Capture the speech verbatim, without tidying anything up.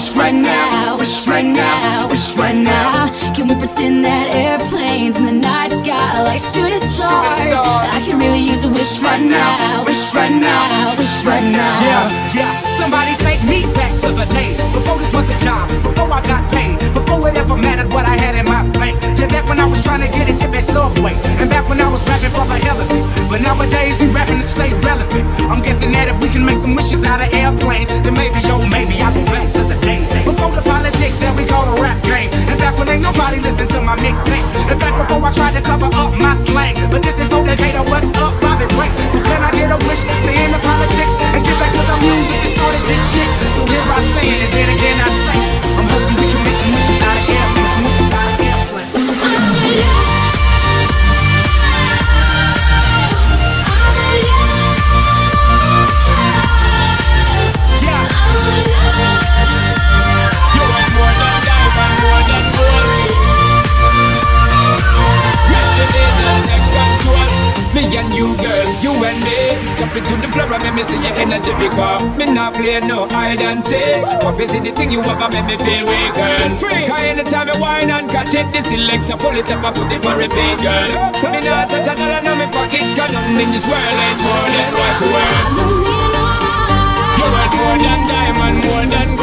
wish right now, wish right now, wish right now. Can we pretend that airplanes in the night sky are like shooting stars? I can really use a wish right now, wish right now, wish right now. Yeah, yeah, somebody take me back to the days before this was a job, before I got paid, before it ever mattered what I had in my bank. Yeah, back when I was trying to get a tip at Subway, and back when I was rapping for the hell of it. But nowadays we rapping to stay relevant. I'm guessing that if we can make some wishes out of airplanes, then maybe, oh maybe I'll go back to the days before the politics that we call the rap game, and back when ain't nobody listened to my mixtape, and back before I tried to cover up my slang. But this is motivator, what's up, Bobby Drake? So can I get a wish to end the politics and get back to the music that started this shit? So here I stand, and then again I say, I'm hoping we can make some wishes out of airplanes, some wishes out of airplanes. Me and you, girl, you and me, jump into the floor and make me see your energy because me not play no hide and seek. What is it the thing you want to make me feel weak, girl? Free. Cause anytime you whine and catch it, this selector pull it up and put it on repeat, girl. Me not touch a dollar in my pocket, cause nothing in this world ain't more than what you want. You're worth more than diamond, more than gold.